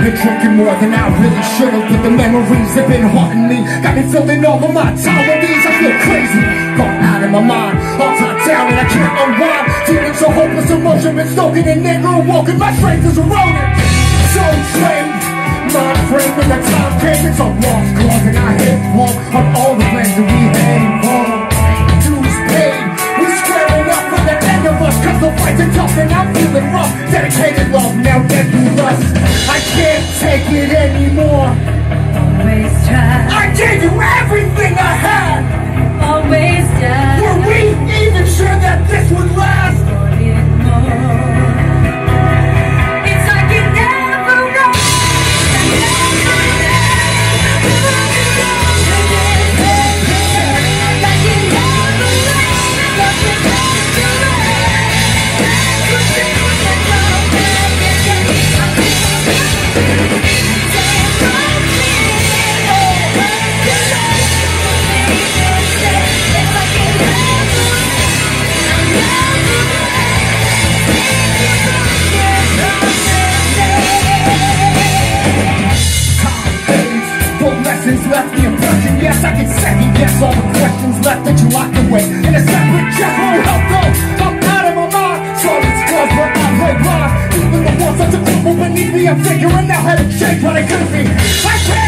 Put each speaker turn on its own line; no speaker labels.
been drinking more than I really should've, but the memories have been haunting me. Got me filling all of my time with these. I feel crazy, gone out of my mind, all tied down and I can't unwind. Feeling so hopeless, emotion been stoking and never awoken. My strength is eroding, so drained. Mind frame when the time came, it's a lost cause and I hit wrong on all the plans that we had involved. Dues paid, we squaring up for the end of us, cause the fights are tough and I'm feeling rough. Dedicated love, now dead through lust. I can't take it anymore.
Always try.
I gave you everything I had.
Always done.
Were we even sure that this would last?
It's like it never ends.
Left the impression, yes, I can second guess all the questions left that you locked away in a separate chest. Won't help though, I'm out of my mind. Sorry it's cause, but I play blind. Even the walls that to crumble beneath me, I'm figuring out how to change what I could be. I can't